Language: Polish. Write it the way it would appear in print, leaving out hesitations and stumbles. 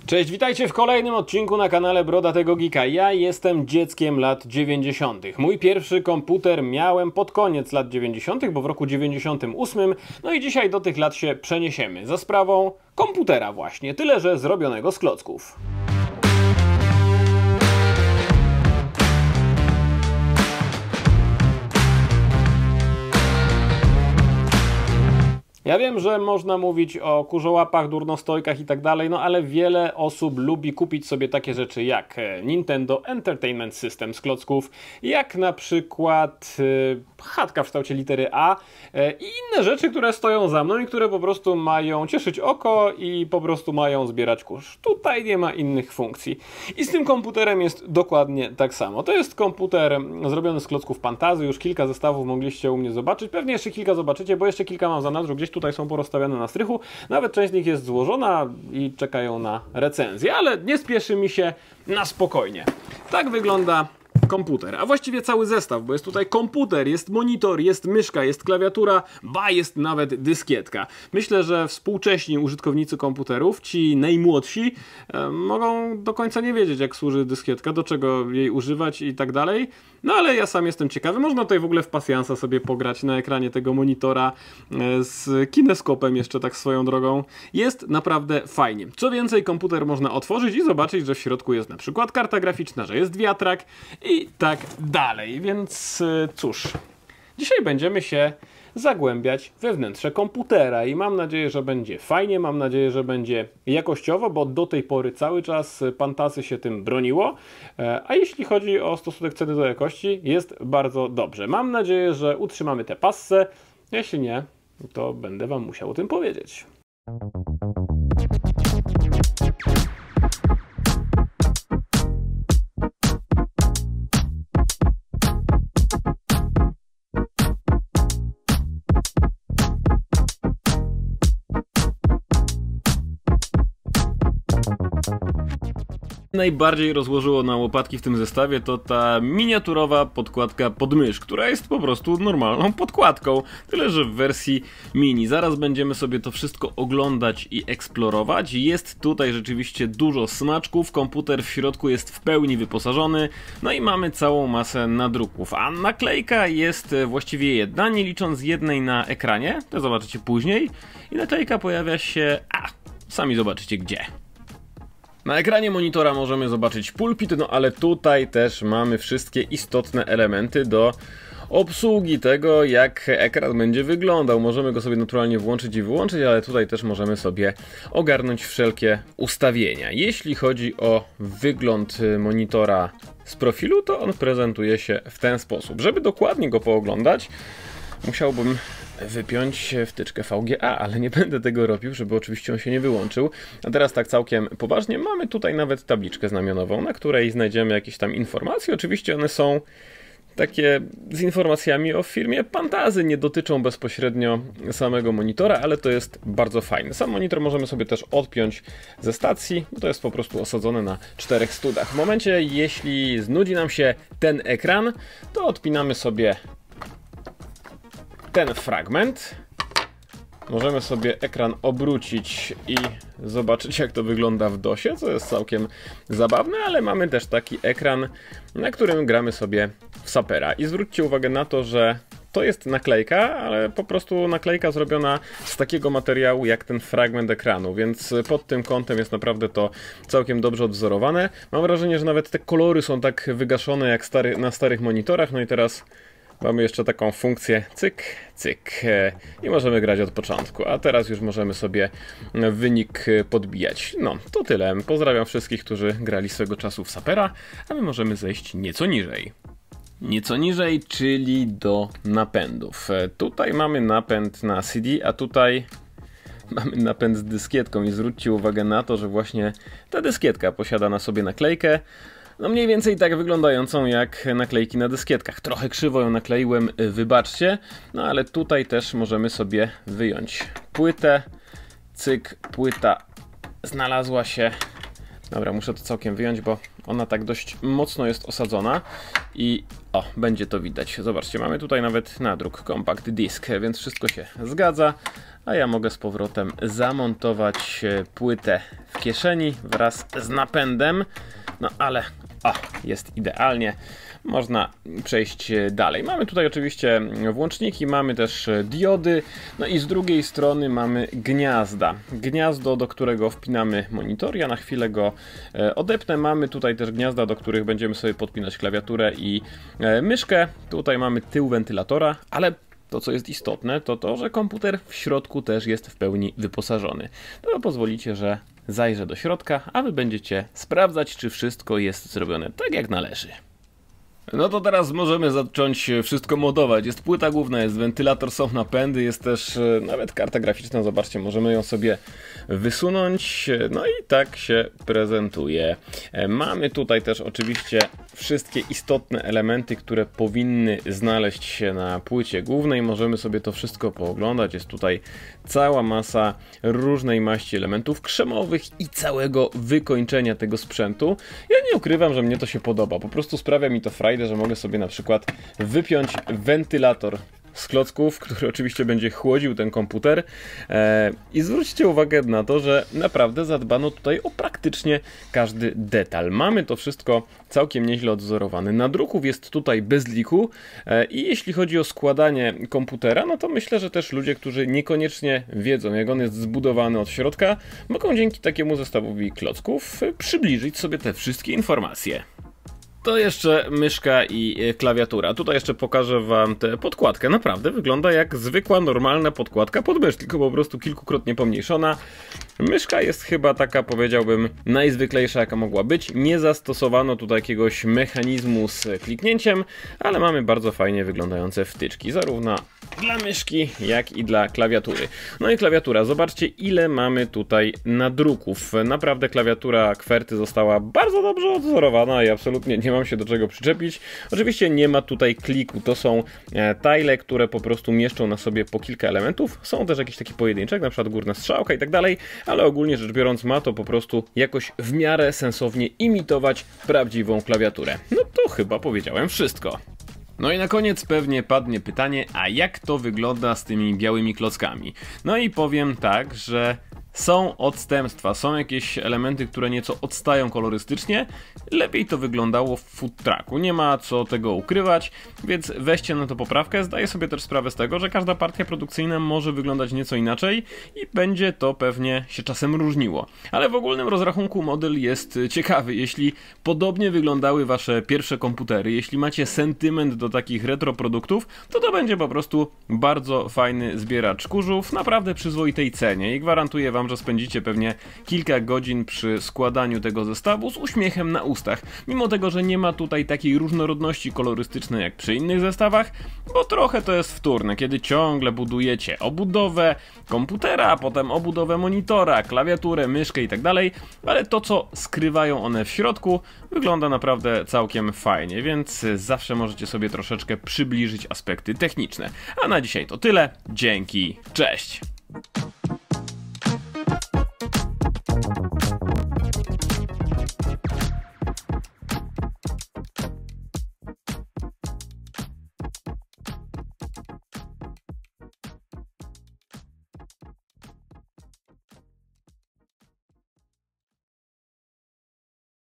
Cześć, witajcie w kolejnym odcinku na kanale Brodatego Geeka. Ja jestem dzieckiem lat 90. Mój pierwszy komputer miałem pod koniec lat 90., bo w roku 98. No i dzisiaj do tych lat się przeniesiemy. Za sprawą komputera właśnie, tyle że zrobionego z klocków. Ja wiem, że można mówić o kurzołapach, durnostojkach i tak dalej, no ale wiele osób lubi kupić sobie takie rzeczy jak Nintendo Entertainment System z klocków, jak na przykład chatka w kształcie litery A i inne rzeczy, które stoją za mną i które po prostu mają cieszyć oko i po prostu mają zbierać kurz. Tutaj nie ma innych funkcji. I z tym komputerem jest dokładnie tak samo. To jest komputer zrobiony z klocków Pantazy, już kilka zestawów mogliście u mnie zobaczyć, pewnie jeszcze kilka zobaczycie, bo jeszcze kilka mam za nadrzu, gdzieś tutaj są porozstawiane na strychu, nawet część z nich jest złożona i czekają na recenzję, ale nie spieszy mi się, na spokojnie. Tak wygląda komputer, a właściwie cały zestaw, bo jest tutaj komputer, jest monitor, jest myszka, jest klawiatura, ba, jest nawet dyskietka. Myślę, że współcześni użytkownicy komputerów, ci najmłodsi, mogą do końca nie wiedzieć, jak służy dyskietka, do czego jej używać i tak dalej. No ale ja sam jestem ciekawy, można tutaj w ogóle w pasjansa sobie pograć na ekranie tego monitora z kineskopem jeszcze tak swoją drogą. Jest naprawdę fajnie. Co więcej, komputer można otworzyć i zobaczyć, że w środku jest na przykład karta graficzna, że jest wiatrak i tak dalej. Więc cóż, dzisiaj będziemy się zagłębiać we wnętrze komputera i mam nadzieję, że będzie fajnie, mam nadzieję, że będzie jakościowo, bo do tej pory cały czas Pantasy się tym broniło, a jeśli chodzi o stosunek ceny do jakości, jest bardzo dobrze. Mam nadzieję, że utrzymamy tę passę, jeśli nie, to będę wam musiał o tym powiedzieć. Najbardziej rozłożyło na łopatki w tym zestawie to ta miniaturowa podkładka pod mysz, która jest po prostu normalną podkładką, tyle że w wersji mini. Zaraz będziemy sobie to wszystko oglądać i eksplorować. Jest tutaj rzeczywiście dużo smaczków, komputer w środku jest w pełni wyposażony, no i mamy całą masę nadruków, a naklejka jest właściwie jedna, nie licząc jednej na ekranie, to zobaczycie później, i naklejka pojawia się, sami zobaczycie gdzie. Na ekranie monitora możemy zobaczyć pulpit, no ale tutaj też mamy wszystkie istotne elementy do obsługi tego, jak ekran będzie wyglądał. Możemy go sobie naturalnie włączyć i wyłączyć, ale tutaj też możemy sobie ogarnąć wszelkie ustawienia. Jeśli chodzi o wygląd monitora z profilu, to on prezentuje się w ten sposób. Żeby dokładnie go pooglądać, musiałbym wypiąć wtyczkę VGA, ale nie będę tego robił, żeby oczywiście on się nie wyłączył. A teraz tak całkiem poważnie, mamy tutaj nawet tabliczkę znamionową, na której znajdziemy jakieś tam informacje. Oczywiście one są takie z informacjami o firmie Pantazy, nie dotyczą bezpośrednio samego monitora, ale to jest bardzo fajne. Sam monitor możemy sobie też odpiąć ze stacji, bo to jest po prostu osadzone na 4 studach. W momencie, jeśli znudzi nam się ten ekran, to odpinamy sobie ten fragment. Możemy sobie ekran obrócić i zobaczyć, jak to wygląda w DOSie, co jest całkiem zabawne, ale mamy też taki ekran, na którym gramy sobie w sapera. I zwróćcie uwagę na to, że to jest naklejka, ale po prostu naklejka zrobiona z takiego materiału jak ten fragment ekranu, więc pod tym kątem jest naprawdę to całkiem dobrze odwzorowane. Mam wrażenie, że nawet te kolory są tak wygaszone jak na starych monitorach. No i teraz mamy jeszcze taką funkcję cyk, cyk i możemy grać od początku, a teraz już możemy sobie wynik podbijać. No, to tyle. Pozdrawiam wszystkich, którzy grali swego czasu w sapera, a my możemy zejść nieco niżej. Nieco niżej, czyli do napędów. Tutaj mamy napęd na CD, a tutaj mamy napęd z dyskietką i zwróćcie uwagę na to, że właśnie ta dyskietka posiada na sobie naklejkę, no mniej więcej tak wyglądającą jak naklejki na dyskietkach. Trochę krzywo ją nakleiłem, wybaczcie. No ale tutaj też możemy sobie wyjąć płytę. Cyk, płyta znalazła się. Dobra, muszę to całkiem wyjąć, bo ona tak dość mocno jest osadzona i o, będzie to widać. Zobaczcie, mamy tutaj nawet nadruk Compact Disc, więc wszystko się zgadza, a ja mogę z powrotem zamontować płytę w kieszeni wraz z napędem, no ale o, jest idealnie. Można przejść dalej. Mamy tutaj oczywiście włączniki, mamy też diody, no i z drugiej strony mamy gniazda. Gniazdo, do którego wpinamy monitor. Ja na chwilę go odepnę. Mamy tutaj też gniazda, do których będziemy sobie podpinać klawiaturę i myszkę. Tutaj mamy tył wentylatora, ale to, co jest istotne, to to, że komputer w środku też jest w pełni wyposażony. To pozwolicie, że zajrzę do środka, a wy będziecie sprawdzać, czy wszystko jest zrobione tak, jak należy. No to teraz możemy zacząć wszystko modować. Jest płyta główna, jest wentylator, są napędy, jest też nawet karta graficzna. Zobaczcie, możemy ją sobie wysunąć. No i tak się prezentuje. Mamy tutaj też oczywiście wszystkie istotne elementy, które powinny znaleźć się na płycie głównej. Możemy sobie to wszystko pooglądać. Jest tutaj cała masa różnej maści elementów krzemowych i całego wykończenia tego sprzętu. Ja nie ukrywam, że mnie to się podoba. Po prostu sprawia mi to frajdę, że mogę sobie na przykład wypiąć wentylator z klocków, który oczywiście będzie chłodził ten komputer. I zwróćcie uwagę na to, że naprawdę zadbano tutaj o praktycznie każdy detal. Mamy to wszystko całkiem nieźle odzorowane. Nadruków jest tutaj bez liku i jeśli chodzi o składanie komputera, no to myślę, że też ludzie, którzy niekoniecznie wiedzą, jak on jest zbudowany od środka, mogą dzięki takiemu zestawowi klocków przybliżyć sobie te wszystkie informacje. To jeszcze myszka i klawiatura. Tutaj jeszcze pokażę wam tę podkładkę. Naprawdę wygląda jak zwykła, normalna podkładka pod mysz, tylko po prostu kilkukrotnie pomniejszona. Myszka jest chyba taka, powiedziałbym, najzwyklejsza jaka mogła być. Nie zastosowano tu jakiegoś mechanizmu z kliknięciem, ale mamy bardzo fajnie wyglądające wtyczki, zarówno dla myszki, jak i dla klawiatury. No i klawiatura, zobaczcie ile mamy tutaj nadruków. Naprawdę klawiatura QWERTY została bardzo dobrze odzorowana i absolutnie nie mam się do czego przyczepić. Oczywiście nie ma tutaj kliku, to są tile, które po prostu mieszczą na sobie po kilka elementów. Są też jakieś takie pojedyncze, jak na przykład górna strzałka i tak dalej, ale ogólnie rzecz biorąc ma to po prostu jakoś w miarę sensownie imitować prawdziwą klawiaturę. No to chyba powiedziałem wszystko. No i na koniec pewnie padnie pytanie, a jak to wygląda z tymi białymi klockami? No i powiem tak, że są odstępstwa, są jakieś elementy, które nieco odstają kolorystycznie. Lepiej to wyglądało w food trucku, nie ma co tego ukrywać, więc weźcie na to poprawkę. Zdaję sobie też sprawę z tego, że każda partia produkcyjna może wyglądać nieco inaczej i będzie to pewnie się czasem różniło. Ale w ogólnym rozrachunku model jest ciekawy. Jeśli podobnie wyglądały wasze pierwsze komputery, jeśli macie sentyment do takich retro produktów, to będzie po prostu bardzo fajny zbieracz kurzów, naprawdę przyzwoitej cenie i gwarantuję wam, że spędzicie pewnie kilka godzin przy składaniu tego zestawu z uśmiechem na ustach, mimo tego, że nie ma tutaj takiej różnorodności kolorystycznej jak przy innych zestawach, bo trochę to jest wtórne, kiedy ciągle budujecie obudowę komputera, a potem obudowę monitora, klawiaturę, myszkę i tak dalej, ale to, co skrywają one w środku, wygląda naprawdę całkiem fajnie, więc zawsze możecie sobie troszeczkę przybliżyć aspekty techniczne. A na dzisiaj to tyle, dzięki, cześć!